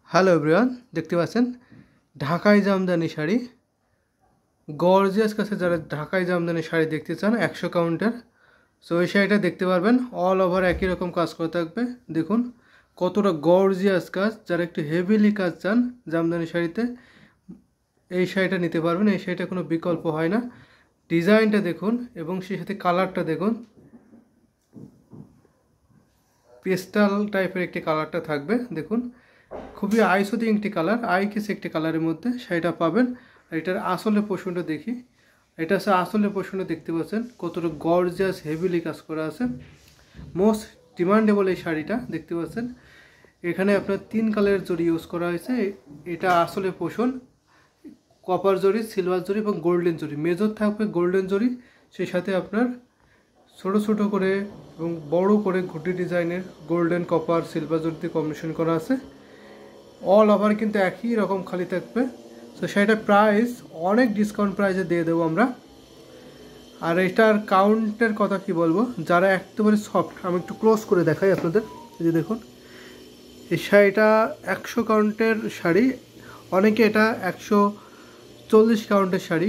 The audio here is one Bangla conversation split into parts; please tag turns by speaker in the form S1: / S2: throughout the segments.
S1: হ্যালো এভরিওয়ান, দেখতে পাচ্ছেন ঢাকাই জামদানি শাড়ি। গর্জিয়াস কাছে যারা ঢাকাই জামদানি শাড়ি দেখতে চান 100 কাউন্টের, সো এই শাড়িটা দেখতে পারবেন। অল ওভার একই রকম কাজ করে থাকবে। দেখুন কতটা গর্জিয়াস কাজ। যারা একটু হেভিলি কাজ চান জামদানি শাড়িতে, এই শাড়িটা নিতে পারবেন। এই শাড়িটা কোনো বিকল্প হয় না। ডিজাইনটা দেখুন এবং সেই সাথে কালারটা দেখুন, পেস্টাল টাইপের একটি কালারটা থাকবে। দেখুন খুবই আইসোদিং একটি কালার, আইকেস একটি কালারের মধ্যে শাড়িটা পাবেন। আর এটার আসলে পোর্শনটা দেখি, এটা আছে আসলে পোর্শনটা। দেখতে পাচ্ছেন কতটা গর্জিয়াস হেভিলি কাজ করা আছে। মোস্ট ডিমান্ডেবল এই শাড়িটা দেখতে পাচ্ছেন। এখানে আপনার 3 কালারের জরি ইউজ করা হয়েছে। এটা আসলে পোর্শন কপার জরি, সিলভার জরি এবং গোল্ডেন জরি। মেজর থাকবে গোল্ডেন জরি, সেই সাথে আপনার ছোট ছোট করে এবং বড় করে ঘুটি ডিজাইনের গোল্ডেন, কপার, সিলভার জরিতে কম্বিনেশন করা আছে। অল ওভার কিন্তু একই রকম খালি থাকবে। তো সেটার প্রাইস অনেক ডিসকাউন্ট প্রাইসে দিয়ে দেবো আমরা। আর এটার কাউন্টের কথা কি বলবো, যারা একেবারে সফট, আমি একটু ক্লোজ করে দেখাই আপনাদের। এই যে দেখুন এই শাড়িটা 100 কাউন্টের শাড়ি। অনেকে এটা 140 কাউন্টের শাড়ি,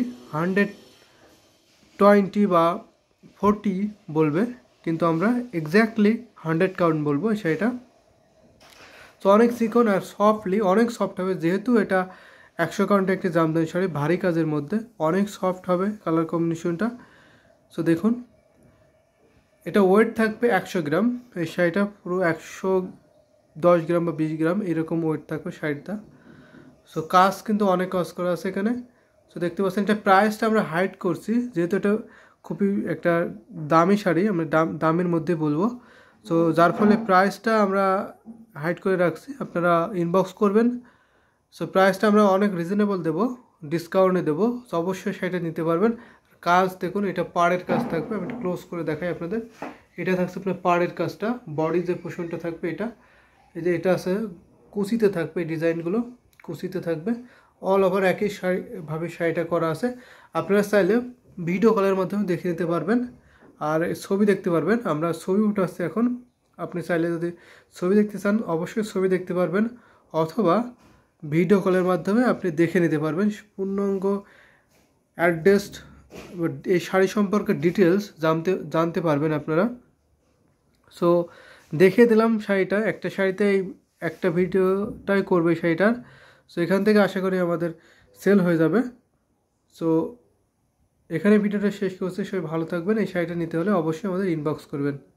S1: 120 বা 40 বলবে, কিন্তু আমরা এক্স্যাক্টলি 100 কাউন্ট বলবো এই শাড়িটা। তো অনেক চিকন আর সফটলি, অনেক সফট হবে। যেহেতু এটা 100 কাউন্টে একটি জামদানি শাড়ি, ভারী কাজের মধ্যে অনেক সফট হবে কালার কম্বিনেশনটা। সো দেখুন এটা ওয়েট থাকবে 100 গ্রাম। এই শাড়িটা পুরো 110 গ্রাম বা 20 গ্রাম এরকম ওয়েট থাকবে শাড়িটা। সো কাজ কিন্তু অনেক কাজ করা আছে এখানে। সো দেখতে পাচ্ছেন এটা প্রাইসটা আমরা হাইড করছি, যেহেতু এটা খুবই একটা দামি শাড়ি, আমরা দামের মধ্যে বলবো। সো যার ফলে প্রাইসটা আমরা হাইড করে রাখছি, আপনারা ইনবক্স করবেন। সো প্রাইসটা আমরা অনেক রিজনেবল দেবো, ডিসকাউন্টে দেবো। সো অবশ্যই সেটা নিতে পারবেন। কাজ দেখুন, এটা পাড়ের কাজ থাকবে। আমি একটু ক্লোজ করে দেখাই আপনাদের। এটা থাকছে আপনার পাড়ের কাজটা, বডি যে পোর্শনটা থাকবে এটা, এই যে এটা আছে কুচিতে থাকবে, এই ডিজাইনগুলো কুচিতে থাকবে। অল ওভার একই ভাবে শাড়িটা করা আছে। আপনারা চাইলে ভিডিও কলের মাধ্যমে দেখে নিতে পারবেন আর ছবি দেখতে পারবেন। আমরা ছবি উঠাচ্ছি এখন। আপনি চাইলে যদি ছবি দেখতে চান অবশ্যই ছবি দেখতে পারবেন, অথবা ভিডিও কলের মাধ্যমে আপনি দেখে নিতে পারবেন। পূর্ণাঙ্গ অ্যাড্রেস, এই শাড়ি সম্পর্কে ডিটেলস জানতে পারবেন আপনারা। সো দেখে দিলাম শাড়িটা। একটা শাড়িতে এই একটা ভিডিওটাই করবে শাড়িটার। সো এখান থেকে আশা করি আমাদের সেল হয়ে যাবে। সো এখানে ভিডিওটা শেষ করছি। সবাই ভালো থাকবেন। এই শাড়িটা নিতে হলে অবশ্যই আমাদের ইনবক্স করবেন।